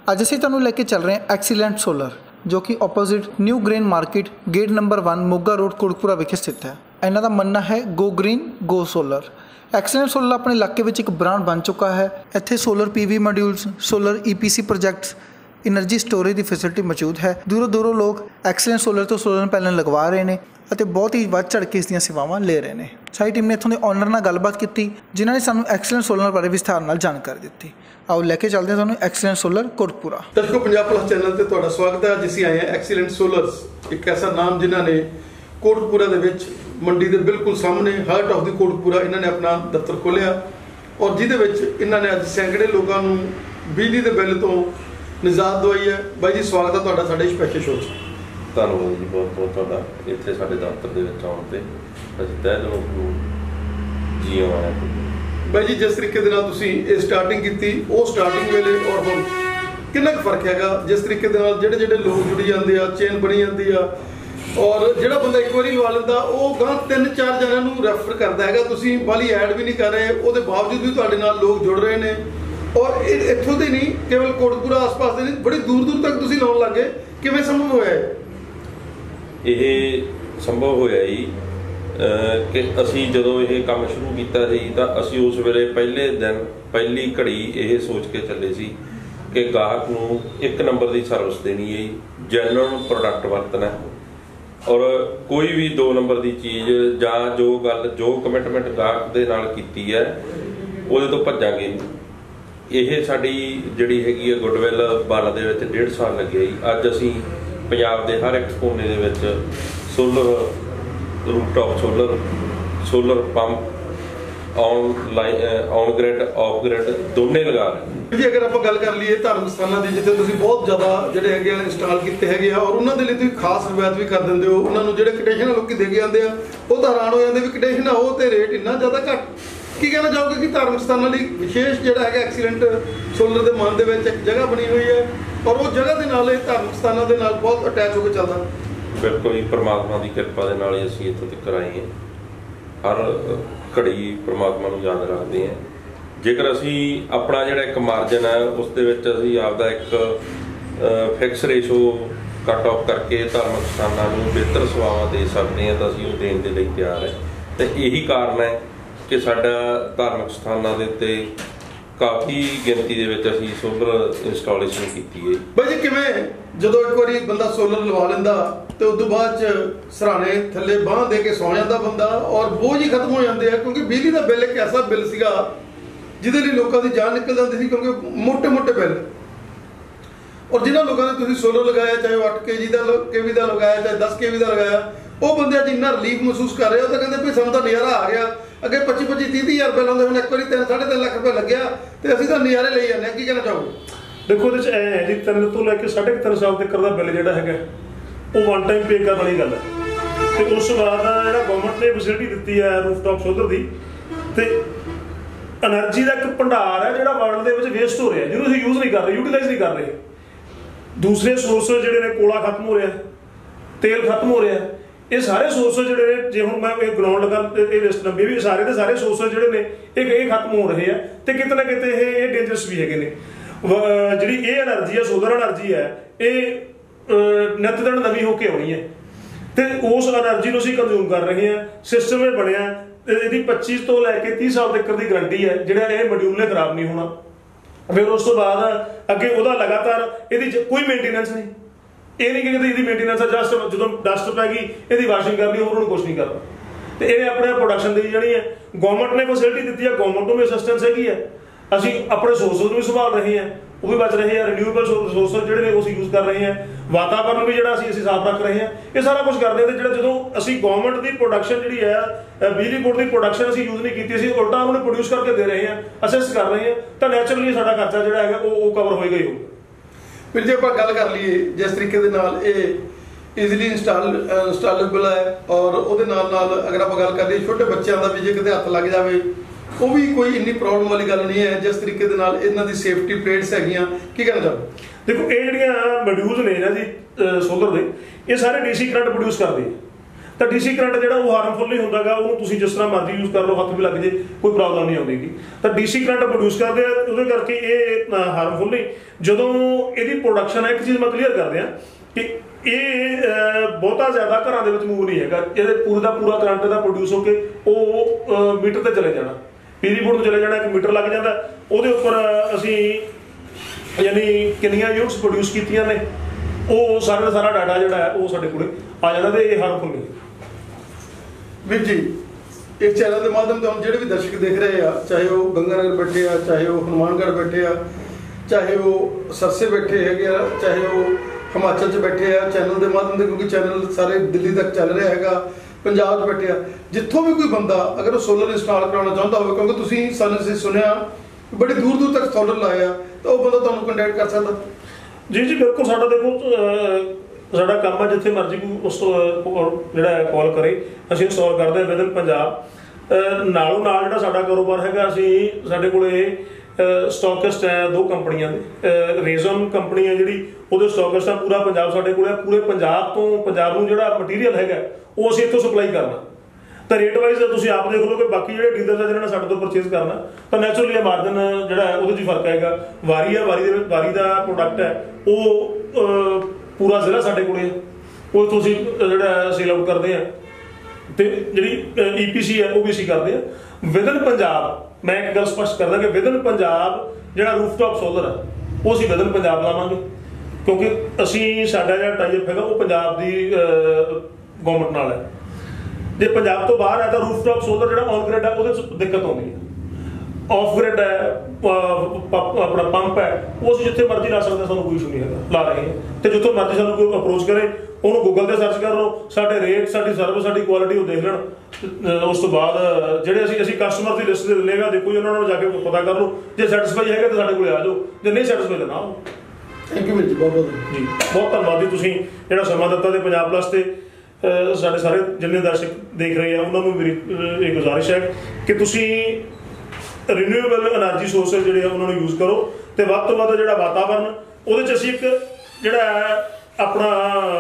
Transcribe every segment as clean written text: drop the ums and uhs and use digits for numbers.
ਅੱਜ ਅਸੀਂ ਤੁਹਾਨੂੰ ਲੈ ਕੇ ਚੱਲ ਰਹੇ ਹਾਂ ਐਕਸੀਲੈਂਟ ਸੋਲਰ, ਜੋ ਕਿ opposite new green market gate number 1 Moga road Kotkapura विखे स्थित है। इन्हों का मनना है go green go solar. Excellent solar अपने इलाके में एक ब्रांड बन चुका है। इत्थे solar PV modules, solar EPC projects, energy storage की फैसिलिटी मौजूद है। दूरों दूरों लोग एक्सीलेंट सोलर तो सोलर पैनल लगवा रहे हैं ਅਤੇ बहुत ही ਵੱਧ ਚੜ੍ਹ ਕੇ ਇਸ ਦੀਆਂ ਸੇਵਾਵਾਂ ਲੈ ਰਹੇ ਨੇ। ਸਾਡੀ ਟੀਮ ਨੇ ਇੱਥੋਂ ਦੇ ਓਨਰ ਨਾਲ ਗੱਲਬਾਤ ਕੀਤੀ, ਜਿਨ੍ਹਾਂ ਨੇ ਸਾਨੂੰ ਐਕਸੀਲੈਂਟ ਸੋਲਰ ਬਾਰੇ ਵਿਸਥਾਰ ਨਾਲ ਜਾਣਕਾਰੀ ਦਿੱਤੀ। ਆਓ ਲੈ ਕੇ ਚੱਲਦੇ ਹਾਂ ਤੁਹਾਨੂੰ ਐਕਸੀਲੈਂਟ ਸੋਲਰ ਕੋਟਕਪੂਰਾ। ਦਰਸ਼ਕੋ, ਪੰਜਾਬ ਪਲਸ ਚੈਨਲ ਤੇ ਤੁਹਾਡਾ ਸਵਾਗਤ ਹੈ। ਅੱਜ ਅਸੀਂ ਆਏ ਹਾਂ ਐਕਸੀਲੈਂਟ ਸੋਲਰਸ, ਇੱਕ ਐਸਾ ਨਾਮ ਜਿਨ੍ਹਾਂ ਨੇ ਕੋਟਕਪੂਰਾ ਦੇ ਵਿੱਚ ਮੰਡੀ ਦੇ ਬਿਲਕੁਲ ਸਾਹਮਣੇ ਹਾਰਟ ਆਫ ਦੀ ਕੋਟਕਪੂਰਾ ਇਹਨਾਂ ਨੇ ਆਪਣਾ ਦਫ਼ਤਰ ਖੋਲ੍ਹਿਆ, ਔਰ ਜਿਹਦੇ ਵਿੱਚ ਇਹਨਾਂ ਨੇ ਅੱਜ ਸੈਂਕੜੇ ਲੋਕਾਂ ਨੂੰ ਬਿਜਲੀ ਦੇ ਬਿੱਲ ਤੋਂ ਨਿਜਾਤ ਦਵਾਈ ਹੈ। ਬਾਈ ਜੀ, ਸਵਾਗਤ ਹੈ ਤੁਹਾਡਾ ਸਾਡੇ ਸਪੈਸ਼ਲ ਸ਼ੋਅ 'ਚ। ਧੰਨਵਾਦ ਜੀ, ਬਹੁਤ ਬਹੁਤ ਤੁਹਾਡਾ ਇੱਥੇ ਸਾਡੇ ਦਫ਼ਤਰ ਦੇ ਵਿੱਚ ਆਉਣ 'ਤੇ। ਅਸੀਂ ਤਹਿ ਦਿਲੋਂ ਜੀ ਆਇਆ। ਬਾਈ ਜੀ, ਜਿਸ ਤਰੀਕੇ ਦੇ ਨਾਲ ਤੁਸੀਂ ਇਹ ਸਟਾਰਟਿੰਗ ਕੀਤੀ, ਉਹ ਸਟਾਰਟਿੰਗ ਵੇਲੇ ਔਰ ਹੁਣ ਕਿੰਨਾ ਕੁ ਫਰਕ ਹੈਗਾ? ਜਿਸ ਤਰੀਕੇ ਦੇ ਨਾਲ ਜਿਹੜੇ ਲੋਕ ਜੁੜੀ ਜਾਂਦੇ ਆ, ਚੇਨ ਬਣੀ ਜਾਂਦੀ ਆ, ਔਰ ਜਿਹੜਾ ਬੰਦਾ ਇੱਕ ਵਾਰੀ ਲਵਾ ਲੈਂਦਾ ਉਹ ਗਾਂ 3-4 ਜਣਿਆਂ ਨੂੰ ਰੈਫਰ ਕਰਦਾ ਹੈਗਾ। ਤੁਸੀਂ ਬਾਲੀ ਐਡ ਵੀ ਨਹੀਂ ਕਰ ਰਹੇ, ਉਹਦੇ ਬਾਵਜੂਦ ਵੀ ਤੁਹਾਡੇ ਨਾਲ ਲੋਕ ਜੁੜ ਰਹੇ ਨੇ। ਔਰ ਇਹ ਇੱਥੋਂ ਦੇ ਨਹੀਂ, ਕੇਵਲ ਕੋਟਕਪੂਰਾ ਆਸ-ਪਾਸ ਦੇ ਨਹੀਂ, ਬੜੀ ਦੂਰ ਦੂਰ ਤੱਕ ਤੁਸੀਂ ਲਾਉਣ ਲੱਗ ਗਏ। ਕਿਵੇਂ ਸੰਭਵ ਹੋਇਆ ਇਹ? ਸੰਭਵ ਹੋਇਆ ਜੀ ਕਿ ਅਸੀਂ ਜਦੋਂ ਇਹ ਕੰਮ ਸ਼ੁਰੂ ਕੀਤਾ ਸੀ ਤਾਂ ਅਸੀਂ ਉਸ ਵੇਲੇ ਪਹਿਲੇ ਦਿਨ ਪਹਿਲੀ ਘੜੀ ਇਹ ਸੋਚ ਕੇ ਚੱਲੇ ਸੀ ਕਿ ਗਾਹਕ ਨੂੰ 1 ਨੰਬਰ ਦੀ ਸਰਵਿਸ ਦੇਣੀ ਹੈ, ਜੈਨੂਇਨ ਪ੍ਰੋਡਕਟ ਵਰਤਣਾ, ਔਰ ਕੋਈ ਵੀ 2 ਨੰਬਰ ਦੀ ਚੀਜ਼ ਜਾਂ ਜੋ ਕਮਿਟਮੈਂਟ ਗਾਹਕ ਦੇ ਨਾਲ ਕੀਤੀ ਹੈ ਉਹਦੇ ਤੋਂ ਭੱਜਾਂਗੇ। ਇਹ ਸਾਡੀ ਜਿਹੜੀ ਹੈਗੀ ਹੈ ਗੁੱਡਵਿਲ ਬਲ ਦੇ ਵਿੱਚ 1.5 ਸਾਲ ਲੱਗਿਆ ਜੀ। ਅੱਜ ਅਸੀਂ ਪੰਜਾਬ ਦੇ ਹਰ ਇੱਕ ਕੋਨੇ ਦੇ ਵਿੱਚ solar rooftop solar pump on grid off grid ਦੋਨੇ ਲਗਾ ਰਹੇ। ਜੀ, ਅਗਰ ਆਪਾਂ ਗੱਲ ਕਰ ਲਈਏ ਧਾਰਮਿਕ ਸਥਾਨਾਂ ਦੀ, ਜਿੱਥੇ ਤੁਸੀਂ ਬਹੁਤ ਜ਼ਿਆਦਾ ਜਿਹੜੇ ਹੈਗੇ ਆ ਇੰਸਟਾਲ ਕੀਤੇ ਹੈਗੇ ਆ, ਔਰ ਉਹਨਾਂ ਦੇ ਲਈ ਤੁਸੀਂ ਖਾਸ ਰਿਵਾਇਤ ਵੀ ਕਰ ਦਿੰਦੇ ਹੋ। ਉਹਨਾਂ ਨੂੰ ਜਿਹੜੇ ਕੋਟੇਸ਼ਨ ਲੋਕੀ ਦੇ ਕੇ ਜਾਂਦੇ ਆ, ਉਹ ਤਾਂ ਹੈਰਾਨ ਹੋ ਜਾਂਦੇ ਵੀ ਕੋਟੇਸ਼ਨ ਆ ਉਹ ਤੇ ਰੇਟ ਇੰਨਾ ਜ਼ਿਆਦਾ ਘੱਟ। ਕੀ ਕਹਿਣਾ ਚਾਹੋਗੇ ਕਿ ਧਾਰਮਿਕ ਸਥਾਨਾਂ ਲਈ ਵਿਸ਼ੇਸ਼ ਜਿਹੜਾ ਹੈਗਾ ਐਕਸੀਲੈਂਟ ਸੋਲਰ ਦੇ ਮਨ ਦੇ ਵਿੱਚ ਇੱਕ ਜਗ੍ਹਾ ਬਣੀ ਹੋਈ ਹੈ, ਔਰ ਉਹ ਜਗ੍ਹਾ ਦੇ ਨਾਲ ਇਹ ਧਾਰਮਿਕ ਸਥਾਨਾਂ ਦੇ ਨਾਲ ਬਹੁਤ ਅਟੈਚ ਹੋ ਕੇ ਚੱਲਦਾ? ਬਿਲਕੁਲ ਹੀ, ਪਰਮਾਤਮਾ ਦੀ ਕਿਰਪਾ ਦੇ ਨਾਲ ਹੀ ਅਸੀਂ ਇੱਥੋਂ ਤੱਕ ਆਏ ਹਾਂ। ਹਰ ਘੜੀ ਪਰਮਾਤਮਾ ਨੂੰ ਯਾਦ ਰੱਖਦੇ ਹਾਂ। ਜੇਕਰ ਅਸੀਂ ਆਪਣਾ ਜਿਹੜਾ ਇੱਕ ਮਾਰਜਨ ਹੈ ਉਸ ਦੇ ਵਿੱਚ ਅਸੀਂ ਆਪਦਾ ਇੱਕ ਫਿਕਸ ਰੇਸ਼ੋ ਕੱਟ ਆਫ ਕਰਕੇ ਧਾਰਮਿਕ ਸਥਾਨਾਂ ਨੂੰ ਬਿਹਤਰ ਸੇਵਾਵਾਂ ਦੇ ਸਕਦੇ ਹਾਂ ਤਾਂ ਅਸੀਂ ਉਹ ਦੇਣ ਦੇ ਲਈ ਤਿਆਰ ਹੈ। ਅਤੇ ਇਹੀ ਕਾਰਨ ਹੈ ਕਿ ਸਾਡਾ ਧਾਰਮਿਕ ਸਥਾਨਾਂ ਦੇ ਉੱਤੇ ਕਾਫੀ ਗਿਣਤੀ ਦੇ ਵਿੱਚ ਅਸੀਂ ਸੋਲਰ ਇੰਸਟਾਲੇਸ਼ਨ ਕੀਤੀ ਹੈ। ਬਾਈ ਜੀ, ਕਿਵੇਂ ਜਦੋਂ ਇੱਕ ਵਾਰੀ ਬੰਦਾ ਸੋਲਰ ਲਵਾ ਲੈਂਦਾ ਤੇ ਉਸ ਤੋਂ ਬਾਅਦ ਚ ਸਰਾਣੇ ਥੱਲੇ ਬਾਂਹ ਦੇ ਕੇ ਸੌ ਜਾਂਦਾ ਬੰਦਾ, ਔਰ ਬੋਝ ਹੀ ਖਤਮ ਹੋ ਜਾਂਦੇ ਆ? ਕਿਉਂਕਿ ਬਿਜਲੀ ਦਾ ਬਿੱਲ ਇੱਕ ਐਸਾ ਬਿੱਲ ਸੀਗਾ ਜਿਹਦੇ ਲਈ ਲੋਕਾਂ ਦੀ ਜਾਨ ਨਿਕਲ ਜਾਂਦੀ ਸੀ, ਕਿਉਂਕਿ ਮੋਟੇ ਬਿੱਲ। ਔਰ ਜਿਨ੍ਹਾਂ ਲੋਕਾਂ ਨੇ ਤੁਸੀਂ ਸੋਲਰ ਲਗਾਇਆ, ਚਾਹੇ ਉਹ 8 kV ਦਾ ਲਗਾਇਆ, ਚਾਹੇ 10 kV ਦਾ ਲਗਾਇਆ, ਉਹ ਬੰਦੇ ਅੱਜ ਇੰਨਾ ਰਿਲੀਫ ਮਹਿਸੂਸ ਕਰ ਰਹੇ ਹੋ ਤਾਂ ਕਹਿੰਦੇ ਵੀ ਸਾਨੂੰ ਤਾਂ ਨਜ਼ਾਰਾ ਆ ਗਿਆ। ਅੱਗੇ 25-30 ਹਜ਼ਾਰ ਰੁਪਏ ਲਾਉਂਦੇ, ਹੁਣ ਇੱਕ ਵਾਰੀ 3-3.5 ਲੱਖ ਰੁਪਏ ਲੱਗਿਆ ਤੇ ਅਸੀਂ ਤਾਂ ਨਜ਼ਾਰੇ ਲਈ ਜਾਂਦੇ ਹਾਂ। ਕੀ ਕਹਿਣਾ ਚਾਹੋਗੇ? ਦੇਖੋ, ਇਹਦੇ 'ਚ ਐ ਹੈ ਜੀ, 3 ਤੋਂ ਲੈ ਕੇ 3.5 ਸਾਲ ਤੱਕ ਦਾ ਬਿੱਲ ਜਿਹੜਾ ਹੈਗਾ ਉਹ 1 ਟਾਈਮ ਪੇ ਕਰਨ ਵਾਲੀ ਗੱਲ ਹੈ। ਤੇ ਉਸ ਤੋਂ ਬਾਅਦ ਜਿਹੜਾ ਗਵਰਨਮੈਂਟ ਨੇ ਫੈਸਿਲਿਟੀ ਦਿੱਤੀ ਹੈ ਰੂਫਟਾਪ ਸੋਲਰ ਦੀ, ਤੇ ਐਨਰਜੀ ਦਾ ਇੱਕ ਭੰਡਾਰ ਹੈ ਜਿਹੜਾ ਵਰਲਡ ਦੇ ਵਿੱਚ ਵੇਸਟ ਹੋ ਰਿਹਾ, ਜਿਹਨੂੰ ਅਸੀਂ ਯੂਜ਼ ਨਹੀਂ ਕਰ ਰਹੇ, ਯੂਟੀਲਾਈਜ਼ ਨਹੀਂ ਕਰ ਰਹੇ। ਦੂਸਰੇ ਸੋਰਸ ਜਿਹੜੇ ਨੇ, ਕੋਲਾ ਖਤਮ ਹੋ ਰਿਹਾ, ਤੇਲ ਖਤਮ ਹੋ ਰਿਹਾ, ਇਹ ਸਾਰੇ ਸੋਰਸ ਜਿਹੜੇ ਨੇ, ਜੇ ਹੁਣ ਮੈਂ ਇਹ ਗਰਾਊਂਡ ਲਗਾ ਇਹ ਲਿਸਟ ਲੰਬੀ ਵੀ, ਸਾਰੇ ਦੇ ਸਾਰੇ ਸੋਰਸ ਜਿਹੜੇ ਨੇ ਇਹ ਖਤਮ ਹੋ ਰਹੇ ਆ, ਤੇ ਕਿਤੇ ਨਾ ਕਿਤੇ ਇਹ ਡੇਂਜਰਸ ਵੀ ਹੈਗੇ ਨੇ। ਜਿਹੜੀ ਇਹ ਐਨਰਜੀ ਹੈ, ਸੋਲਰ ਐਨਰਜੀ ਹੈ, ਇਹ ਨਿੱਤ ਦਿਨ ਨਵੀਂ ਹੋ ਕੇ ਆਉਣੀ ਹੈ, ਤੇ ਉਸ ਐਨਰਜੀ ਨੂੰ ਅਸੀਂ ਕੰਜ਼ਿਊਮ ਕਰ ਰਹੇ ਹਾਂ। ਸਿਸਟਮ ਇਹ ਬਣਿਆ, ਇਹਦੀ 25 ਤੋਂ ਲੈ ਕੇ 30 ਸਾਲ ਤੱਕ ਦੀ ਗਰੰਟੀ ਹੈ, ਜਿਹੜਾ ਇਹ ਮੋਡਿਊਲ ਨੇ ਖਰਾਬ ਨਹੀਂ ਹੋਣਾ। ਫਿਰ ਉਸ ਤੋਂ ਬਾਅਦ ਅੱਗੇ ਉਹਦਾ ਲਗਾਤਾਰ ਇਹਦੀ ਕੋਈ ਮੇਨਟੇਨੈਂਸ ਨਹੀਂ। ਇਹ ਨਹੀਂ ਕਿ ਇਹਦੀ ਮੇਨਟੇਨੈਂਸ ਜਸਟ ਜਦੋਂ ਡਸਟ ਪੈ ਗਈ ਇਹਦੀ ਵਾਸ਼ਿੰਗ ਕਰਨੀ, ਹੋਰ ਉਹਨੂੰ ਕੁਛ ਨਹੀਂ ਕਰਨਾ। ਤੇ ਇਹ ਆਪਣੇ ਪ੍ਰੋਡਕਸ਼ਨ ਦੀ ਜਿਹੜੀ ਹੈ ਗਵਰਨਮੈਂਟ ਨੇ ਫੈਸਿਲਿਟੀ ਦਿੱਤੀ ਹੈ, ਗਵਰਨਮੈਂਟ ਨੂੰ ਵੀ ਅਸਿਸਟੈਂਸ ਹੈਗੀ ਹੈ। ਅਸੀਂ ਆਪਣੇ ਸੋਰਸਿਸ ਨੂੰ ਵੀ ਸੰਭਾਲ ਰਹੇ ਹਾਂ, ਉਹ ਵੀ ਬਚ ਰਹੇ ਆ। ਰੀਨਿਊਏਬਲ ਸੋਰਸ ਜਿਹੜੇ ਨੇ ਉਹ ਅਸੀਂ ਯੂਜ਼ ਕਰ ਰਹੇ ਹਾਂ। ਵਾਤਾਵਰਨ ਵੀ ਜਿਹੜਾ ਅਸੀਂ ਸਾਫ਼ ਰੱਖ ਰਹੇ ਹਾਂ। ਇਹ ਸਾਰਾ ਕੁਝ ਕਰਦੇ ਹਾਂ। ਤੇ ਜਿਹੜਾ ਜਦੋਂ ਅਸੀਂ ਗਵਰਨਮੈਂਟ ਦੀ ਪ੍ਰੋਡਕਸ਼ਨ ਜਿਹੜੀ ਹੈ, ਬਿਜਲੀ ਬੋਰਡ ਦੀ ਪ੍ਰੋਡਕਸ਼ਨ ਅਸੀਂ ਯੂਜ਼ ਨਹੀਂ ਕੀਤੀ, ਅਸੀਂ ਉਲਟਾ ਉਹਨੂੰ ਪ੍ਰੋਡਿਊਸ ਕਰਕੇ ਦੇ ਰਹੇ ਹਾਂ, ਅਸੈਸ ਕਰ ਰਹੇ ਹਾਂ, ਤਾਂ ਨੈਚੁਰਲੀ ਸਾਡਾ ਖਰਚਾ ਜਿਹੜਾ ਹੈਗਾ ਉਹ ਕਵਰ ਹੋਏਗਾ ਹੀ ਹੋਊਗਾ। ਫਿਰ ਜੇ ਆਪਾਂ ਗੱਲ ਕਰ ਲਈਏ ਜਿਸ ਤਰੀਕੇ ਦੇ ਨਾਲ ਇਹ ਈਜ਼ੀਲੀ ਇੰਸਟਾਲੇਬਲ ਹੈ, ਔਰ ਉਹਦੇ ਨਾਲ ਅਗਰ ਆਪਾਂ ਗੱਲ ਕਰ ਲਈਏ ਛੋਟੇ ਬੱਚਿਆਂ ਦਾ ਵੀ ਜੇ ਕਿਤੇ ਹੱਥ ਲੱਗ ਜਾਵੇ ਉਹ ਵੀ ਕੋਈ ਇੰਨੀ ਪ੍ਰੋਬਲਮ ਵਾਲੀ ਗੱਲ ਨਹੀਂ ਹੈ, ਜਿਸ ਤਰੀਕੇ ਦੇ ਨਾਲ ਇਹਨਾਂ ਦੀ ਸੇਫਟੀ ਪਲੇਟਸ ਹੈਗੀਆਂ। ਕੀ ਕਹਿਣਾ ਚਾਹੋ? ਦੇਖੋ, ਇਹ ਜਿਹੜੀਆਂ ਮੋਡਿਊਲਸ ਨੇ ਇਹਨਾਂ ਦੀ ਸੋਲਰ ਦੇ, ਇਹ ਸਾਰੇ DC ਕਰੰਟ ਪ੍ਰੋਡਿਊਸ ਕਰਦੇ ਤਾਂ ਡੀਸੀ ਕਰੰਟ ਜਿਹੜਾ ਉਹ ਹਾਰਮਫੁਲ ਨਹੀਂ ਹੁੰਦਾਗਾ, ਉਹਨੂੰ ਤੁਸੀਂ ਜਿਸ ਤਰ੍ਹਾਂ ਮਰਜ਼ੀ ਯੂਜ਼ ਕਰ ਲਓ, ਹੱਥ ਵੀ ਲੱਗ ਜੇ ਕੋਈ ਪ੍ਰੋਬਲਮ ਨਹੀਂ ਆਉਂਦੀਗੀ। ਤਾਂ ਡੀਸੀ ਕਰੰਟ ਪ੍ਰੋਡਿਊਸ ਕਰਦੇ ਆ, ਉਹਦੇ ਕਰਕੇ ਇਹ ਹਾਰਮਫੁਲ ਨਹੀਂ। ਜਦੋਂ ਇਹਦੀ ਪ੍ਰੋਡਕਸ਼ਨ ਹੈ, ਇੱਕ ਚੀਜ਼ ਮੈਂ ਕਲੀਅਰ ਕਰਦੇ ਹਾਂ ਕਿ ਇਹ ਬਹੁਤਾ ਜ਼ਿਆਦਾ ਘਰਾਂ ਦੇ ਵਿੱਚ ਮੂਵ ਨਹੀਂ ਹੈਗਾ, ਇਹਦੇ ਪੂਰੇ ਦਾ ਪੂਰਾ ਕਰੰਟ ਦਾ ਪ੍ਰੋਡਿਊਸ ਹੋ ਕੇ ਉਹ ਮੀਟਰ ਤੇ ਚਲੇ ਜਾਣਾ, ਬਿਜਲੀ ਬੋਰਡ ਨੂੰ ਚਲੇ ਜਾਣਾ, ਇੱਕ ਮੀਟਰ ਲੱਗ ਜਾਂਦਾ, ਉਹਦੇ ਉੱਪਰ ਅਸੀਂ ਯਾਨੀ ਕਿੰਨੀਆਂ ਯੂਨਿਟਸ ਪ੍ਰੋਡਿਊਸ ਕੀਤੀਆਂ ਨੇ ਉਹ ਸਾਰਾ ਦਾ ਸਾਰਾ ਡਾਟਾ ਜਿਹੜਾ ਹੈ ਉਹ ਸਾਡੇ ਕੋਲੇ ਆ ਜਾਂਦਾ, ਤੇ ਇਹ ਹਾਰਮਫੁਲ ਨਹੀਂ। ਵੀਰ ਜੀ, ਇਸ ਚੈਨਲ ਦੇ ਮਾਧਿਅਮ ਤੋਂ ਜਿਹੜੇ ਵੀ ਦਰਸ਼ਕ ਦੇਖ ਰਹੇ ਆ, ਚਾਹੇ ਉਹ ਗੰਗਾਨਗਰ ਬੈਠੇ ਆ, ਚਾਹੇ ਉਹ ਹਨੂਮਾਨਗੜ੍ਹ ਬੈਠੇ ਆ, ਚਾਹੇ ਉਹ ਸਰਸੇ ਬੈਠੇ ਹੈਗੇ ਆ, ਚਾਹੇ ਉਹ ਹਿਮਾਚਲ 'ਚ ਬੈਠੇ ਆ, ਚੈਨਲ ਦੇ ਮਾਧਿਅਮ ਦੇ, ਕਿਉਂਕਿ ਚੈਨਲ ਸਾਰੇ ਦਿੱਲੀ ਤੱਕ ਚੱਲ ਰਿਹਾ ਹੈਗਾ, ਪੰਜਾਬ 'ਚ ਬੈਠੇ ਆ, ਜਿੱਥੋਂ ਵੀ ਕੋਈ ਬੰਦਾ ਅਗਰ ਉਹ ਸੋਲਰ ਇੰਸਟਾਲ ਕਰਾਉਣਾ ਚਾਹੁੰਦਾ ਹੋਵੇ, ਕਿਉਂਕਿ ਤੁਸੀਂ ਸਾਨੂੰ ਅਸੀਂ ਸੁਣਿਆ ਬੜੀ ਦੂਰ ਦੂਰ ਤੱਕ ਸੋਲਰ ਲਾਏ ਆ, ਤਾਂ ਉਹ ਬੰਦਾ ਤੁਹਾਨੂੰ ਕੰਟੈਕਟ ਕਰ ਸਕਦਾ। ਜੀ ਜੀ ਬਿਲਕੁਲ, ਸਾਡਾ ਦੇਖੋ ਸਾਡਾ ਕੰਮ ਆ, ਜਿੱਥੇ ਮਰਜ਼ੀ ਕੋਈ ਉਸ ਜਿਹੜਾ ਕਾਲ ਕਰੇ ਅਸੀਂ ਇੰਸਟਾਲ ਕਰਦੇ ਹਾਂ ਵਿਦਨ ਪੰਜਾਬ। ਨਾਲੋਂ ਨਾਲ ਜਿਹੜਾ ਸਾਡਾ ਕਾਰੋਬਾਰ ਹੈਗਾ, ਅਸੀਂ ਸਾਡੇ ਕੋਲੇ ਸਟਾਕਿਸਟ ਹੈ 2 ਕੰਪਨੀਆਂ ਦੇ, ਰੇਜ਼ਨ ਕੰਪਨੀ ਹੈ ਜਿਹੜੀ, ਉਹਦੇ ਸਟਾਕਿਸਟ ਆ ਪੂਰਾ ਪੰਜਾਬ ਸਾਡੇ ਕੋਲ, ਪੂਰੇ ਪੰਜਾਬ ਤੋਂ ਪੰਜਾਬ ਨੂੰ ਜਿਹੜਾ ਮਟੀਰੀਅਲ ਹੈਗਾ ਉਹ ਅਸੀਂ ਇੱਥੋਂ ਸਪਲਾਈ ਕਰਨਾ। ਤਾਂ ਰੇਟ ਵਾਈਜ਼ ਤੁਸੀਂ ਆਪ ਦੇਖ ਲਓ ਕਿ ਬਾਕੀ ਜਿਹੜੇ ਡੀਲਰਸ ਆ ਜਿਹਨਾਂ ਨੇ ਸਾਡੇ ਤੋਂ ਪਰਚੇਜ਼ ਕਰਨਾ, ਤਾਂ ਨੈਚੁਰਲੀ ਮਾਰਜਨ ਜਿਹੜਾ ਹੈ ਉਹਦੇ 'ਚ ਫਰਕ ਆਏਗਾ। ਵਾਰੀ ਆ, ਵਾਰੀ ਦਾ ਪ੍ਰੋਡਕਟ ਹੈ ਉਹ ਪੂਰਾ ਜ਼ਿਲ੍ਹਾ ਸਾਡੇ ਕੋਲੇ, ਉਹ ਤੁਸੀਂ ਜਿਹੜਾ ਸੇਲ ਆਊਟ ਕਰਦੇ ਆ, ਤੇ ਜਿਹੜੀ EPC ਹੈ ਉਹ ਵੀ ਅਸੀਂ ਕਰਦੇ ਆ ਵਿਦਨ ਪੰਜਾਬ। ਮੈਂ ਇੱਕ ਗੱਲ ਸਪਸ਼ਟ ਕਰਦਾ ਕਿ ਵਿਦਨ ਪੰਜਾਬ ਜਿਹੜਾ ਰੂਫਟਾਪ ਸੋਲਰ ਹੈ ਉਹ ਅਸੀਂ ਵਿਦਨ ਪੰਜਾਬ ਲਾਵਾਂਗੇ, ਕਿਉਂਕਿ ਅਸੀਂ ਸਾਡਾ ਜਿਹੜਾ ਟਾਈਅਪ ਹੈਗਾ ਉਹ ਪੰਜਾਬ ਦੀ ਗਵਰਨਮੈਂਟ ਨਾਲ ਹੈ। ਜੇ ਪੰਜਾਬ ਤੋਂ ਬਾਹਰ ਹੈ ਤਾਂ ਰੂਫਟਾਪ ਸੋਲਰ ਜਿਹੜਾ ਔਨ ਗ੍ਰਿਡ ਹੈ ਉਹਦੇ 'ਚ ਦਿੱਕਤ ਆਉਂਦੀ ਹੈ। ਆਫ ਗ੍ਰਿਡ ਹੈ, ਆਪਣਾ ਪੰਪ ਹੈ, ਉਹ ਅਸੀਂ ਜਿੱਥੇ ਮਰਜ਼ੀ ਲਾ ਸਕਦੇ, ਸਾਨੂੰ ਕੋਈ ਇਸ਼ੂ ਨਹੀਂ ਹੈਗਾ, ਲਾ ਰਹੇ ਹਾਂ। ਤੇ ਜਿੱਥੋਂ ਮਰਜ਼ੀ ਸਾਨੂੰ ਕੋਈ ਅਪਰੋਚ ਕਰੇ, ਉਹਨੂੰ ਗੂਗਲ ਤੇ ਸਰਚ ਕਰ ਲਓ, ਸਾਡੇ ਰੇਟ, ਸਾਡੀ ਸਰਵਿਸ, ਸਾਡੀ ਕੁਆਲਿਟੀ ਉਹ ਦੇਖ ਲੈਣ। ਉਸ ਤੋਂ ਬਾਅਦ ਜਿਹੜੇ ਅਸੀਂ ਕਸਟਮਰ ਦੀ ਲਿਸਟ ਦੇ ਦਿੰਦੇ, ਦੇਖੋ ਜੀ ਉਹਨਾਂ ਨੂੰ ਜਾ ਕੇ ਪਤਾ ਕਰ ਲਓ, ਜੇ ਸੈਟਿਸਫਾਈ ਹੈਗਾ ਤਾਂ ਸਾਡੇ ਕੋਲ ਆ ਜਾਓ, ਜੇ ਨਹੀਂ ਸੈਟਿਸਫਾਈ ਤਾਂ ਨਾ ਆਓ। ਥੈਂਕ ਯੂ ਵੀਰ ਜੀ, ਬਹੁਤ ਬਹੁਤ ਜੀ, ਬਹੁਤ ਧੰਨਵਾਦ ਜੀ ਤੁਸੀਂ ਜਿਹੜਾ ਸਮਾਂ ਦਿੱਤਾ ਤੇ ਪੰਜਾਬ ਪਲੱਸ ਤੇ ਸਾਡੇ ਸਾਰੇ ਜਿੰਨੇ ਦਰਸ਼ਕ ਦੇਖ ਰਹੇ ਆ ਉਹਨਾਂ ਨੂੰ ਮੇਰੀ ਇਹ ਗੁਜ਼ਾਰਿਸ਼ ਹੈ ਕਿ ਤੁਸੀਂ ਰੀਨਿਊਏਬਲ એનર્ਜੀ ਸੋਰਸਸ ਜਿਹੜੇ ਆ ਉਹਨਾਂ ਨੂੰ ਯੂਜ਼ ਕਰੋ, ਤੇ ਵੱਧ ਤੋਂ ਵੱਧ ਜਿਹੜਾ ਵਾਤਾਵਰਨ ਉਹਦੇ 'ਚ ਅਸੀਂ ਇੱਕ ਜਿਹੜਾ ਆਪਣਾ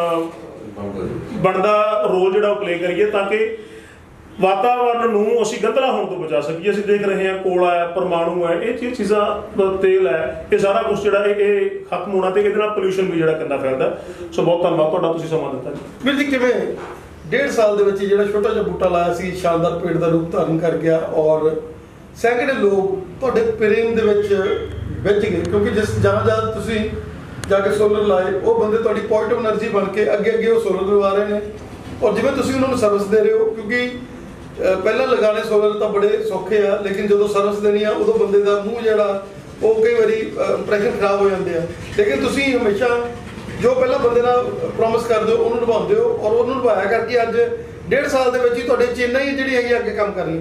ਬਣਦਾ ਰੋਲ ਜਿਹੜਾ ਉਹ ਪਲੇ ਕਰੀਏ, ਤਾਂ ਕਿ ਵਾਤਾਵਰਨ ਨੂੰ ਅਸੀਂ ਗੰਧਲਾ ਹੋਣ ਤੋਂ ਬਚਾ ਸਕੀਏ। ਅਸੀਂ ਦੇਖ ਰਹੇ ਹਾਂ ਕੋਲਾ ਹੈ, ਪਰਮਾਣੂ ਹੈ, ਇਹ ਚੀਜ਼ਾਂ, ਤੇਲ ਹੈ, ਇਹ ਸਾਰਾ ਕੁਛ ਜਿਹੜਾ ਇਹ ਖਤਮ ਹੋਣਾ, ਤੇ ਇਹਦੇ ਨਾਲ ਪੋਲਿਊਸ਼ਨ ਵੀ ਜਿਹੜਾ ਕਿੰਨਾ ਫੈਲਦਾ। ਸੋ ਬਹੁਤ ਧੰਨਵਾਦ ਤੁਹਾਡਾ, ਤੁਸੀਂ ਸਮਾਂ ਦਿੱਤਾ ਜੀ। ਵੀਰ ਜੀ, ਕਿਵੇਂ 1.5 ਸਾਲ ਦੇ ਵਿੱਚ ਜਿਹੜਾ ਛੋਟਾ ਜਿਹਾ ਬੂਟਾ ਲਾਇਆ ਸੀ ਸ਼ਾਨਦਾਰ ਪੇੜ ਦਾ ਰੂਪ ਧਾਰਨ ਕਰ ਗਿਆ, ਔਰ ਸੈਂਕੜੇ ਲੋਕ ਤੁਹਾਡੇ ਪ੍ਰੇਮ ਦੇ ਵਿੱਚ ਵਿੱਚ ਗਏ, ਕਿਉਂਕਿ ਜਿਸ ਜਹਾਂ ਤੁਸੀਂ ਜਾ ਕੇ ਸੋਲਰ ਲਾਏ, ਉਹ ਬੰਦੇ ਤੁਹਾਡੀ ਪੋਜ਼ਿਟਿਵ એનર્ਜੀ ਬਣ ਕੇ ਅੱਗੇ ਉਹ ਸੋਲਰ ਲਗਾ ਰਹੇ ਨੇ, ਔਰ ਜਿਵੇਂ ਤੁਸੀਂ ਉਹਨਾਂ ਨੂੰ ਸਰਵਿਸ ਦੇ ਰਹੇ ਹੋ, ਕਿਉਂਕਿ ਪਹਿਲਾਂ ਲਗਾਉਣੇ ਸੋਲਰ ਤਾਂ ਬੜੇ ਸੌਖੇ ਆ, ਲੇਕਿਨ ਜਦੋਂ ਸਰਵਿਸ ਦੇਣੀ ਆ ਉਦੋਂ ਬੰਦੇ ਦਾ ਮੂੰਹ ਜਿਹੜਾ ਉਹ ਕਈ ਵਾਰੀ ਇੰਪ੍ਰੈਸ਼ਨ ਖਰਾਬ ਹੋ ਜਾਂਦੇ ਆ, ਲੇਕਿਨ ਤੁਸੀਂ ਹਮੇਸ਼ਾ ਜੋ ਪਹਿਲਾਂ ਬੰਦੇ ਨਾਲ ਪ੍ਰੋਮਿਸ ਕਰਦੇ ਹੋ ਉਹਨੂੰ ਨਿਭਾਉਂਦੇ ਹੋ, ਔਰ ਉਹਨੂੰ ਨਿਭਾਇਆ ਕਰਕੇ ਅੱਜ 1.5 ਸਾਲ ਦੇ ਵਿੱਚ ਹੀ ਤੁਹਾਡੇ ਚੇਨਾਂ ਹੀ ਜਿਹੜੀ ਹੈਗੀ ਅੱਗੇ ਕੰਮ ਕਰ ਰਹੀ।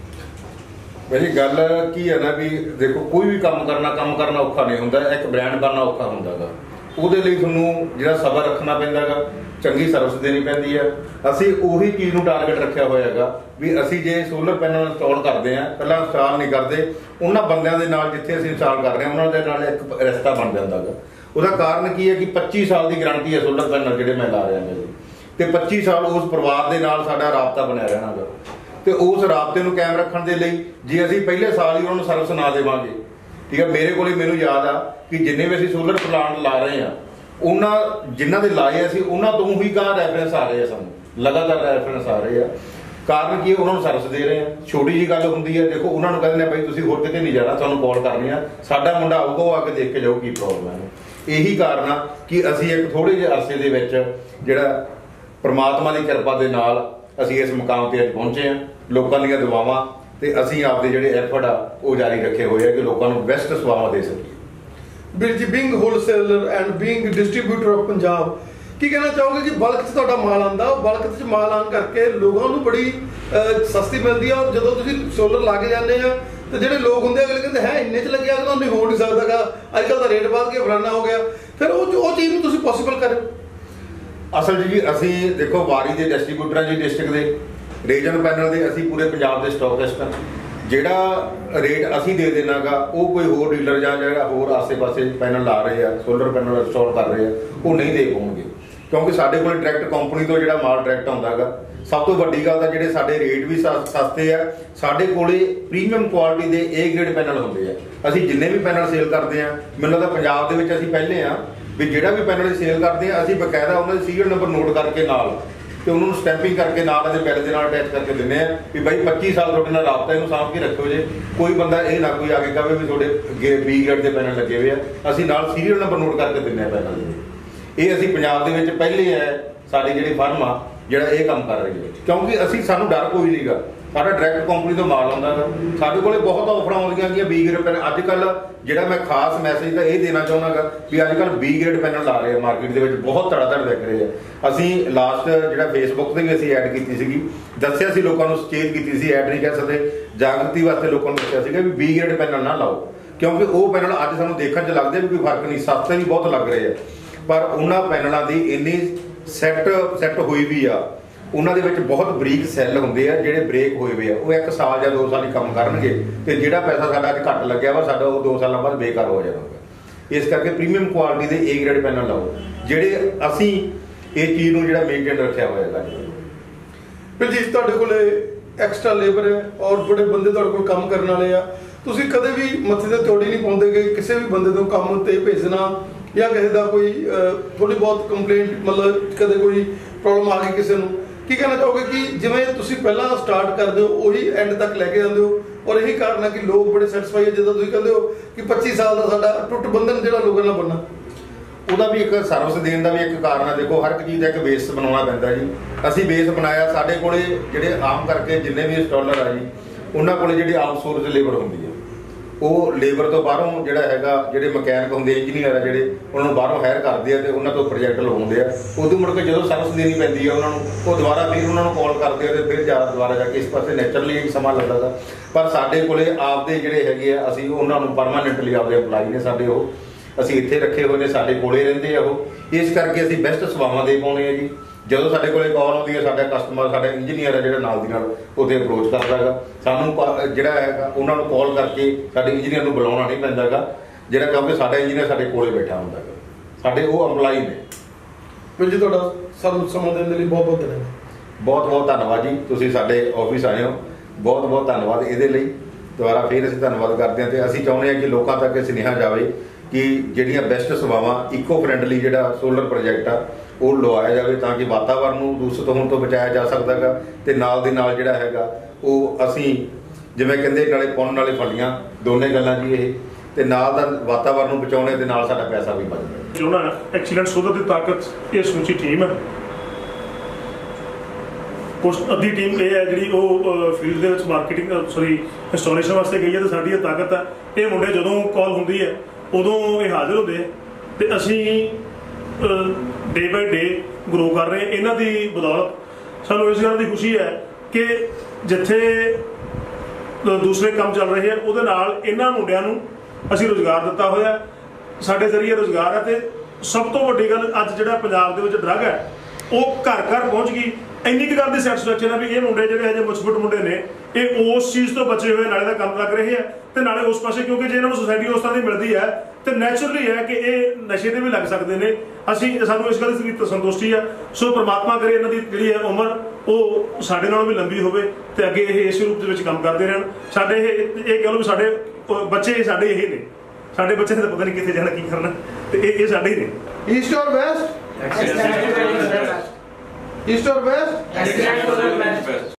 ਮੇਰੀ ਗੱਲ ਕੀ ਹੈ ਨਾ ਵੀ ਦੇਖੋ, ਕੋਈ ਵੀ ਕੰਮ ਕਰਨਾ ਔਖਾ ਨਹੀਂ ਹੁੰਦਾ, ਇੱਕ ਬ੍ਰਾਂਡ ਬਣਨਾ ਔਖਾ ਹੁੰਦਾ ਗਾ। ਉਹਦੇ ਲਈ ਤੁਹਾਨੂੰ ਜਿਹੜਾ ਸਬਰ ਰੱਖਣਾ ਪੈਂਦਾ ਗਾ, ਚੰਗੀ ਸਰਵਿਸ ਦੇਣੀ ਪੈਂਦੀ ਹੈ। ਅਸੀਂ ਉਹੀ ਚੀਜ਼ ਨੂੰ ਟਾਰਗੇਟ ਰੱਖਿਆ ਹੋਇਆ ਹੈਗਾ ਵੀ ਅਸੀਂ ਜੇ ਸੋਲਰ ਪੈਨਲ ਇੰਸਟਾਲ ਕਰਦੇ ਹਾਂ, ਪਹਿਲਾਂ ਇੰਸਟਾਲ ਨਹੀਂ ਕਰਦੇ, ਉਹਨਾਂ ਬੰਦਿਆਂ ਦੇ ਨਾਲ ਜਿੱਥੇ ਅਸੀਂ ਇੰਸਟਾਲ ਕਰ ਰਹੇ ਹਾਂ ਉਹਨਾਂ ਦੇ ਨਾਲ ਇੱਕ ਰਿਸ਼ਤਾ ਬਣ ਜਾਂਦਾ ਗਾ। ਉਹਦਾ ਕਾਰਨ ਕੀ ਹੈ ਕਿ 25 ਸਾਲ ਦੀ ਗਾਰੰਟੀ ਹੈ ਸੋਲਰ ਪੈਨਲ ਜਿਹੜੇ ਮੈਂ ਲਾ ਰਿਹਾ ਮੇਰੇ, ਤੇ 25 ਸਾਲ ਉਸ ਪਰਿਵਾਰ ਦੇ ਨਾਲ ਸਾਡਾ ਰਾਬਤਾ ਬਣਿਆ ਰਹਿਣਾ ਗਾ। ਤੇ ਉਸ ਰਾਬਤੇ ਨੂੰ ਕਾਇਮ ਰੱਖਣ ਦੇ ਲਈ ਜੇ ਅਸੀਂ ਪਹਿਲੇ ਸਾਲ ਹੀ ਉਹਨਾਂ ਨੂੰ ਸਰਵਿਸ ਨਾ ਦੇਵਾਂਗੇ, ਠੀਕ ਹੈ, ਮੇਰੇ ਕੋਲੇ ਮੈਨੂੰ ਯਾਦ ਆ ਕਿ ਜਿੰਨੇ ਵੀ ਅਸੀਂ ਸੋਲਰ ਪਲਾਂਟ ਲਾ ਰਹੇ ਹਾਂ, ਉਹਨਾਂ ਜਿਨ੍ਹਾਂ ਦੇ ਲਾਏ ਅਸੀਂ ਉਹਨਾਂ ਤੋਂ ਹੀ ਗਾਂ ਰੈਫਰੈਂਸ ਆ ਰਹੇ ਆ, ਸਾਨੂੰ ਲਗਾਤਾਰ ਰੈਫਰੈਂਸ ਆ ਰਹੇ ਆ। ਕਾਰਨ ਕੀ, ਉਹਨਾਂ ਨੂੰ ਸਰਵਿਸ ਦੇ ਰਹੇ ਆ। ਛੋਟੀ ਜਿਹੀ ਗੱਲ ਹੁੰਦੀ ਹੈ, ਦੇਖੋ ਉਹਨਾਂ ਨੂੰ ਕਹਿੰਦੇ ਨੇ ਭਾਈ ਤੁਸੀਂ ਹੋਰ ਕਿਤੇ ਨਹੀਂ ਜਾਣਾ, ਤੁਹਾਨੂੰ ਕਾਲ ਕਰਨੀ ਆ, ਸਾਡਾ ਮੁੰਡਾ ਆਊਗਾ, ਉਹ ਆ ਕੇ ਦੇਖ ਕੇ ਜਾਓ ਕੀ ਪ੍ਰੋਬਲਮ ਹੈ। ਇਹੀ ਕਾਰਨ ਆ ਕਿ ਅਸੀਂ ਇੱਕ ਥੋੜ੍ਹੇ ਜਿਹੇ ਅਰਸੇ ਦੇ ਵਿੱਚ ਜਿਹੜਾ ਪਰਮਾਤਮਾ ਦੀ ਕਿਰਪਾ ਦੇ ਨਾਲ ਅਸੀਂ ਇਸ ਮੁਕਾਮ ਤੇ ਅੱਜ ਪਹੁੰਚੇ ਹਾਂ। ਲੋਕਾਂ ਦੀਆਂ ਦੁਆਵਾਂ ਤੇ ਅਸੀਂ ਆਪਦੇ ਜਿਹੜੇ ਐਫਰਟ ਆ ਉਹ ਜਾਰੀ ਰੱਖੇ ਹੋਏ ਆ ਕਿ ਲੋਕਾਂ ਨੂੰ ਬੈਸਟ ਸੇਵਾਵਾਂ ਦੇ ਸਕੀਏ। ਵੀਰ ਜੀ, being wholesaler and being distributor of Punjab, ਕੀ ਕਹਿਣਾ ਚਾਹੋਗੇ ਕਿ ਬਲਕ 'ਚ ਤੁਹਾਡਾ ਮਾਲ ਆਉਂਦਾ, ਬਲਕ 'ਚ ਮਾਲ ਆਉਣ ਕਰਕੇ ਲੋਕਾਂ ਨੂੰ ਬੜੀ ਸਸਤੀ ਮਿਲਦੀ ਆ, ਔਰ ਜਦੋਂ ਤੁਸੀਂ ਸੋਲਰ ਲਾ ਕੇ ਜਾਂਦੇ ਆ ਤੇ ਜਿਹੜੇ ਲੋਕ ਹੁੰਦੇ ਅਗਲੇ ਕਹਿੰਦੇ ਹੈ ਇੰਨੇ 'ਚ ਲੱਗਿਆ ਤਾਂ ਨਹੀਂ ਹੋ ਨਹੀਂ ਸਕਦਾਗਾ, ਅੱਜ ਕੱਲ੍ਹ ਦਾ ਰੇਟ ਵੱਧ ਕੇ ਫਲਾਨਾ ਹੋ ਗਿਆ, ਫਿਰ ਉਹ ਚੀਜ਼ ਨੂੰ ਤੁਸੀਂ ਪੋਸੀਬਲ ਕਰਿਓ। ਅਸਲ ਜੀ ਅਸੀਂ ਦੇਖੋ ਵਾਰੀ ਦੇ ਡਿਸਟ੍ਰੀਬਿਊਟਰਾਂ ਜੀ, ਡਿਸਟ੍ਰਿਕਟ ਦੇ ਰੀਜਨ ਪੈਨਲ ਦੇ ਅਸੀਂ ਪੂਰੇ ਪੰਜਾਬ ਦੇ ਸਟਾਕਿਸਟ ਹਾਂ। ਜਿਹੜਾ ਰੇਟ ਅਸੀਂ ਦੇ ਦੇਣਾ ਗਾ ਉਹ ਕੋਈ ਹੋਰ ਡੀਲਰ ਜਾਂ ਜਿਹੜਾ ਹੋਰ ਆਸੇ ਪਾਸੇ ਪੈਨਲ ਲਾ ਰਹੇ ਆ, ਸੋਲਰ ਪੈਨਲ ਇੰਸਟਾਲ ਕਰ ਰਹੇ ਆ, ਉਹ ਨਹੀਂ ਦੇ ਪਾਉਣਗੇ। ਕਿਉਂਕਿ ਸਾਡੇ ਕੋਲ ਡਾਇਰੈਕਟ ਕੰਪਨੀ ਤੋਂ ਜਿਹੜਾ ਮਾਲ ਡਾਇਰੈਕਟ ਆਉਂਦਾ ਹੈਗਾ। ਸਭ ਤੋਂ ਵੱਡੀ ਗੱਲ ਤਾਂ ਜਿਹੜੇ ਸਾਡੇ ਰੇਟ ਵੀ ਸਸਤੇ ਆ। ਸਾਡੇ ਕੋਲੇ ਪ੍ਰੀਮੀਅਮ ਕੁਆਲਿਟੀ ਦੇ A ਗ੍ਰੇਡ ਪੈਨਲ ਹੁੰਦੇ ਆ। ਅਸੀਂ ਜਿੰਨੇ ਵੀ ਪੈਨਲ ਸੇਲ ਕਰਦੇ ਆ, ਮੈਨੂੰ ਲੱਗਦਾ ਪੰਜਾਬ ਦੇ ਵਿੱਚ ਅਸੀਂ ਪਹਿਲੇ ਆ ਵੀ ਜਿਹੜਾ ਵੀ ਪੈਨਲ ਸੇਲ ਕਰਦੇ ਆ ਅਸੀਂ ਬਕਾਇਦਾ ਉਹਨਾਂ ਦੇ ਸੀਰੀਅਲ ਨੰਬਰ ਨੋਟ ਕਰਕੇ ਨਾਲ ਤੇ ਉਹਨਾਂ ਨੂੰ ਸਟੈਂਪਿੰਗ ਕਰਕੇ ਨਾਲ ਇਹਦੇ ਬਿੱਲ ਦੇ ਨਾਲ ਅਟੈਚ ਕਰਕੇ ਦਿੰਦੇ ਆ ਵੀ ਬਾਈ 25 ਸਾਲ ਤੁਹਾਡੇ ਨਾਲ ਰਾਬਤਾ, ਇਹਨੂੰ ਸਾਂਭ ਕੇ ਰੱਖਿਓ ਜੇ। ਕੋਈ ਬੰਦਾ ਇਹ ਨਾ ਕੋਈ ਆ ਕੇ ਕਹੇ ਵੀ ਤੁਹਾਡੇ B ਗ੍ਰੇਡ ਦੇ ਪੈਨਲ ਲੱਗੇ ਹੋਏ ਆ। ਅਸੀਂ ਨਾਲ ਸੀਰੀਅਲ ਨੰਬਰ ਨੋਟ ਕਰਕੇ ਦਿੰਦੇ ਆ ਪੈਨਲ ਦੇ। ਇਹ ਅਸੀਂ ਪੰਜਾਬ ਦੇ ਵਿੱਚ ਪਹਿਲੇ ਆ ਸਾਡੀ ਜਿਹੜੀ ਫਰਮ ਆ ਜਿਹੜਾ ਇਹ ਕੰਮ ਕਰ ਰਹੀ ਹੈ, ਕਿਉਂਕਿ ਸਾਨੂੰ ਡਰ ਕੋਈ ਨਹੀਂਗਾ। ਸਾਡਾ ਡਾਇਰੈਕਟ ਕੰਪਨੀ ਤੋਂ ਮਾਲ ਆਉਂਦਾ ਗਾ। ਸਾਡੇ ਕੋਲੇ ਬਹੁਤ ਆਫਰਾਂ ਆਉਂਦੀਆਂ ਗਈਆਂ B ਗ੍ਰੇਡ ਪੈਨਲ। ਅੱਜ ਕੱਲ੍ਹ ਜਿਹੜਾ ਮੈਂ ਖਾਸ ਮੈਸੇਜ ਤਾਂ ਇਹ ਦੇਣਾ ਚਾਹੁੰਦਾ ਵੀ ਅੱਜ ਕੱਲ੍ਹ B ਗ੍ਰੇਡ ਪੈਨਲ ਲਾ ਰਹੇ ਆ ਮਾਰਕੀਟ ਦੇ ਵਿੱਚ, ਬਹੁਤ ਧੜਾ ਵਿਕ ਰਹੇ ਆ। ਅਸੀਂ ਲਾਸਟ ਜਿਹੜਾ ਫੇਸਬੁੱਕ ਤੇ ਵੀ ਅਸੀਂ ਐਡ ਕੀਤੀ ਸੀਗੀ, ਦੱਸਿਆ ਸੀ ਲੋਕਾਂ ਨੂੰ, ਸੁਚੇਤ ਕੀਤੀ ਸੀ, ਐਡ ਨਹੀਂ ਕਹਿ ਸਕਦੇ, ਜਾਗਰਤੀ ਵਾਸਤੇ ਲੋਕਾਂ ਨੂੰ ਦੱਸਿਆ ਸੀਗਾ ਵੀ B ਗ੍ਰੇਡ ਪੈਨਲ ਨਾ ਲਾਓ, ਕਿਉਂਕਿ ਉਹ ਪੈਨਲ ਅੱਜ ਸਾਨੂੰ ਦੇਖਣ 'ਚ ਲੱਗਦੇ ਵੀ ਕੋਈ ਫਰਕ ਨਹੀਂ, ਸਸਤੇ ਵੀ ਬਹੁਤ ਲੱਗ ਰਹੇ ਆ, ਪਰ ਉਹਨਾਂ ਪੈਨਲਾਂ ਦੀ ਇੰਨੀ ਸੈੱਟ ਹੋਈ ਵੀ ਆ, ਉਹਨਾਂ ਦੇ ਵਿੱਚ ਬਹੁਤ ਬਰੀਕ ਸੈੱਲ ਹੁੰਦੇ ਆ ਜਿਹੜੇ ਬ੍ਰੇਕ ਹੋਏ ਹੋਏ ਆ। ਉਹ 1 ਸਾਲ ਜਾਂ 2 ਸਾਲ ਹੀ ਕੰਮ ਕਰਨਗੇ ਤੇ ਜਿਹੜਾ ਪੈਸਾ ਸਾਡਾ ਅੱਜ ਘੱਟ ਲੱਗਿਆ ਵਾ ਸਾਡਾ ਉਹ 2 ਸਾਲਾਂ ਬਾਅਦ ਬੇਕਾਰ ਹੋ ਜਾਣਾ। ਇਸ ਕਰਕੇ ਪ੍ਰੀਮੀਅਮ ਕੁਆਲਿਟੀ ਦੇ A ਗ੍ਰੇਡ ਪੈਨਲ ਲਾਓ, ਜਿਹੜੇ ਅਸੀਂ ਇਹ ਚੀਜ਼ ਨੂੰ ਜਿਹੜਾ ਮੇਨਟੇਨ ਰੱਖਿਆ ਹੋਇਆ ਹੈ। ਫਿਰ ਜੀ ਤੁਹਾਡੇ ਕੋਲੇ ਐਕਸਟਰਾ ਲੇਬਰ ਹੈ ਔਰ ਬੜੇ ਬੰਦੇ ਤੁਹਾਡੇ ਕੋਲ ਕੰਮ ਕਰਨ ਵਾਲੇ ਆ, ਤੁਸੀਂ ਕਦੇ ਵੀ ਮੱਥੇ ਤੇ ਤੋੜੀ ਨਹੀਂ ਪਾਉਂਦੇ ਕਿ ਕਿਸੇ ਵੀ ਬੰਦੇ ਨੂੰ ਕੰਮ ਤੇ ਭੇਜਣਾ ਜਾਂ ਕਿਸੇ ਦਾ ਕੋਈ ਥੋੜੀ ਬਹੁਤ ਕੰਪਲੇਂਟ, ਮਤਲਬ ਕਦੇ ਕੋਈ ਪ੍ਰੋਬਲਮ ਆ ਗਈ ਕਿਸੇ ਨੂੰ, ਕੀ ਕਹਿਣਾ ਚਾਹੋਗੇ ਕਿ ਜਿਵੇਂ ਤੁਸੀਂ ਪਹਿਲਾਂ ਸਟਾਰਟ ਕਰਦੇ ਹੋ ਉਹੀ ਐਂਡ ਤੱਕ ਲੈ ਕੇ ਜਾਂਦੇ ਹੋ ਔਰ ਇਹੀ ਕਾਰਨ ਹੈ ਕਿ ਲੋਕ ਬੜੇ ਸੈਟੀਸਫਾਈ ਹੈ? ਜਦੋਂ ਤੁਸੀਂ ਕਹਿੰਦੇ ਹੋ ਕਿ 25 ਸਾਲ ਦਾ ਸਾਡਾ ਟੁੱਟ ਬੰਧਨ ਜਿਹੜਾ ਲੋਕਾਂ ਨਾਲ ਬਣਨਾ, ਉਹਦਾ ਵੀ ਇੱਕ ਸਰਵਿਸ ਦੇਣ ਦਾ ਵੀ ਇੱਕ ਕਾਰਨ ਹੈ। ਦੇਖੋ, ਹਰ ਇੱਕ ਚੀਜ਼ ਦਾ ਇੱਕ ਬੇਸ ਬਣਾਉਣਾ ਪੈਂਦਾ ਜੀ। ਅਸੀਂ ਬੇਸ ਬਣਾਇਆ। ਸਾਡੇ ਕੋਲੇ ਜਿਹੜੇ ਆਮ ਕਰਕੇ ਜਿੰਨੇ ਵੀ ਇੰਸਟਾਲਰ ਆ ਜੀ, ਉਹਨਾਂ ਕੋਲੇ ਜਿਹੜੀ ਆਊਟਸੋਰਸ ਲੇਬਰ ਹੁੰਦੀ ਹੈ, ਉਹ ਲੇਬਰ ਤੋਂ ਬਾਹਰੋਂ ਜਿਹੜਾ ਹੈਗਾ, ਜਿਹੜੇ ਮਕੈਨਿਕ ਹੁੰਦੇ, ਇੰਜੀਨੀਅਰ ਆ ਜਿਹੜੇ, ਉਹਨਾਂ ਨੂੰ ਬਾਹਰੋਂ ਹਾਇਰ ਕਰਦੇ ਆ ਤੇ ਉਹਨਾਂ ਤੋਂ ਪ੍ਰੋਜੈਕਟ ਲਵਾਉਂਦੇ ਆ। ਉਦੋਂ ਮੁੜ ਕੇ ਜਦੋਂ ਸਰਵਿਸ ਦੇਣੀ ਪੈਂਦੀ ਆ ਉਹਨਾਂ ਨੂੰ, ਉਹ ਦੁਬਾਰਾ ਫਿਰ ਉਹਨਾਂ ਨੂੰ ਕਾਲ ਕਰਦੇ ਆ ਤੇ ਫਿਰ ਦੁਬਾਰਾ ਜਾ ਕੇ ਇਸ ਪਾਸੇ ਨੈਚੁਰਲੀ ਸਮਾਂ ਲੱਗਦਾ। ਪਰ ਸਾਡੇ ਕੋਲੇ ਆਪਦੇ ਜਿਹੜੇ ਹੈਗੇ ਆ, ਅਸੀਂ ਉਹਨਾਂ ਨੂੰ ਪਰਮਾਨੈਂਟਲੀ ਆਪਦੇ ਐਮਪਲਾਈ ਨੇ ਸਾਡੇ, ਉਹ ਅਸੀਂ ਇੱਥੇ ਰੱਖੇ ਹੋਏ ਨੇ, ਸਾਡੇ ਕੋਲੇ ਰਹਿੰਦੇ ਆ ਉਹ। ਇਸ ਕਰਕੇ ਅਸੀਂ ਬੈਸਟ ਸੇਵਾਵਾਂ ਦੇ ਪਾਉਂਦੇ ਆ ਜੀ। ਜਦੋਂ ਸਾਡੇ ਕੋਲੇ ਕਾਲ ਆਉਂਦੀ ਹੈ, ਸਾਡਾ ਕਸਟਮਰ, ਸਾਡਾ ਇੰਜੀਨੀਅਰ ਹੈ ਜਿਹੜਾ ਨਾਲ ਦੀ ਨਾਲ ਉਹਦੇ ਅਪਰੋਚ ਕਰਦਾ ਹੈਗਾ। ਸਾਨੂੰ ਜਿਹੜਾ ਹੈਗਾ ਉਹਨਾਂ ਨੂੰ ਕਾਲ ਕਰਕੇ ਸਾਡੇ ਇੰਜੀਨੀਅਰ ਨੂੰ ਬੁਲਾਉਣਾ ਨਹੀਂ ਪੈਂਦਾ ਹੈਗਾ, ਜਿਹੜਾ ਕਿਉਂਕਿ ਸਾਡਾ ਇੰਜੀਨੀਅਰ ਸਾਡੇ ਕੋਲੇ ਬੈਠਾ ਹੁੰਦਾ ਹੈਗਾ, ਸਾਡੇ ਉਹ ਐਮਪਲਾਈ ਨੇ। ਫਿਰ ਜੀ ਤੁਹਾਡਾ ਸਾਨੂੰ ਸਮਾਂ ਦੇਣ ਦੇ ਲਈ ਬਹੁਤ ਬਹੁਤ ਧੰਨਵਾਦ। ਬਹੁਤ ਬਹੁਤ ਧੰਨਵਾਦ ਜੀ, ਤੁਸੀਂ ਸਾਡੇ ਆਫਿਸ ਆਏ ਹੋ, ਬਹੁਤ ਬਹੁਤ ਧੰਨਵਾਦ ਇਹਦੇ ਲਈ। ਦੁਬਾਰਾ ਫਿਰ ਅਸੀਂ ਧੰਨਵਾਦ ਕਰਦੇ ਹਾਂ ਤੇ ਅਸੀਂ ਚਾਹੁੰਦੇ ਹਾਂ ਕਿ ਲੋਕਾਂ ਤੱਕ ਇਹ ਸੁਨੇਹਾ ਜਾਵੇ ਕਿ ਜਿਹੜੀਆਂ ਬੈਸਟ ਸੇਵਾਵਾਂ, ਇਕੋ ਫਰੈਂਡਲੀ ਜਿਹੜਾ ਸੋਲਰ ਪ੍ਰੋਜੈਕਟ ਆ ਉਹ ਲਵਾਇਆ ਜਾਵੇ ਤਾਂ ਕਿ ਵਾਤਾਵਰਨ ਨੂੰ ਦੂਸ਼ਿਤ ਹੋਣ ਤੋਂ ਬਚਾਇਆ ਜਾ ਸਕਦਾ ਹੈਗਾ। ਤੇ ਨਾਲ ਦੇ ਨਾਲ ਜਿਹੜਾ ਹੈਗਾ ਉਹ ਅਸੀਂ ਜਿਵੇਂ ਕਹਿੰਦੇ ਨਾਲੇ ਪੁੰਨ ਨਾਲੇ ਫਲੀਆਂ, ਦੋਨੇ ਗੱਲਾਂ ਜੀ ਇਹ, ਤੇ ਨਾਲ ਦਾ ਵਾਤਾਵਰਨ ਨੂੰ ਬਚਾਉਣੇ ਤੇ ਨਾਲ ਸਾਡਾ ਪੈਸਾ ਵੀ ਬਚਦਾ। ਜੋ ਨਾ ਐਕਸੀਲੈਂਟ ਸੋਲਰ ਦੀ ਤਾਕਤ ਇਹ ਸਮੁੱਚੀ ਟੀਮ ਹੈ। ਕੁਛ ਅੱਧੀ ਟੀਮ ਇਹ ਹੈ ਜਿਹੜੀ ਉਹ ਫੀਲਡ ਦੇ ਵਿੱਚ ਮਾਰਕੀਟਿੰਗ ਇੰਸਟਾਲੇਸ਼ਨ ਵਾਸਤੇ ਗਈ ਹੈ ਤੇ ਸਾਡੀ ਇਹ ਤਾਕਤ ਹੈ। ਇਹ ਮੁੰਡੇ ਜਦੋਂ ਕਾਲ ਹੁੰਦੀ ਹੈ ਉਦੋਂ ਇਹ ਹਾਜ਼ਰ ਹੁੰਦੇ ਆ ਤੇ ਅਸੀਂ ਡੇ ਬਾਈ ਡੇ ਗਰੋ ਕਰ ਰਹੇ। ਇਹਨਾਂ ਦੀ ਬਦੌਲਤ ਸਾਨੂੰ ਇਸ ਗੱਲ ਦੀ ਖੁਸ਼ੀ ਹੈ ਕਿ ਜਿੱਥੇ ਦੂਸਰੇ ਕੰਮ ਚੱਲ ਰਹੇ ਆ ਉਹਦੇ ਨਾਲ ਇਹਨਾਂ ਮੁੰਡਿਆਂ ਨੂੰ ਅਸੀਂ ਰੁਜ਼ਗਾਰ ਦਿੱਤਾ ਹੋਇਆ, ਸਾਡੇ ਜ਼ਰੀਏ ਰੁਜ਼ਗਾਰ ਹੈ। ਤੇ ਸਭ ਤੋਂ ਵੱਡੀ ਗੱਲ, ਅੱਜ ਜਿਹੜਾ ਪੰਜਾਬ ਦੇ ਵਿੱਚ ਡਰੱਗ ਹੈ ਉਹ ਘਰ ਘਰ ਪਹੁੰਚ ਗਈ। ਇੰਨੀ ਕੁ ਗੱਲ ਦੀ ਸੈਟੀਸਫੈਕਸ਼ਨ ਹੈ ਵੀ ਇਹ ਮੁੰਡੇ ਜਿਹੜੇ ਹਜੇ ਮਜ਼ਬੂਤ ਮੁੰਡੇ ਨੇ, ਇਹ ਉਸ ਚੀਜ਼ ਤੋਂ ਬਚੇ ਹੋਏ ਨਾਲੇ ਦਾ ਕੰਮ ਲੱਗ ਰਹੇ ਆ ਤੇ ਨਾਲੇ ਉਸ ਪਾਸੇ, ਕਿਉਂਕਿ ਜੇ ਇਹਨਾਂ ਨੂੰ ਸੋਸਾਇਟੀ ਉਸ ਤਰ੍ਹਾਂ ਦੀ ਮਿਲਦੀ ਹੈ ਤੇ ਨੈਚੁਰਲੀ ਹੈ ਕਿ ਇਹ ਨਸ਼ੇ ਤੇ ਵੀ ਲੱਗ ਸਕਦੇ ਨੇ। ਸਾਨੂੰ ਇਸ ਗੱਲ ਦੀ ਸੰਤੁਸ਼ਟੀ ਆ। ਸੋ ਪ੍ਰਮਾਤਮਾ ਕਰੇ ਇਹਨਾਂ ਦੀ ਜਿਹੜੀ ਹੈ ਉਮਰ ਉਹ ਸਾਡੇ ਨਾਲੋਂ ਵੀ ਲੰਬੀ ਹੋਵੇ ਤੇ ਅੱਗੇ ਇਹ ਇਸ ਰੂਪ ਦੇ ਵਿੱਚ ਕੰਮ ਕਰਦੇ ਰਹਿਣ। ਸਾਡੇ ਇਹ ਕਹਿ ਲਓ ਵੀ ਸਾਡੇ ਬੱਚੇ ਸਾਡੇ ਇਹ ਨੇ, ਸਾਡੇ ਬੱਚੇ ਨੇ ਤਾਂ ਪਤਾ ਨਹੀਂ ਕਿੱਥੇ ਜਾਣਾ, ਕੀ ਕਰਨਾ, ਤੇ ਇਹ ਸਾਡੇ ਹੀ ਨੇ। ਈਸਟ ਔਰ ਵੈਸਟ? ਈਸਟ ਔਰ ਵੈਸਟ?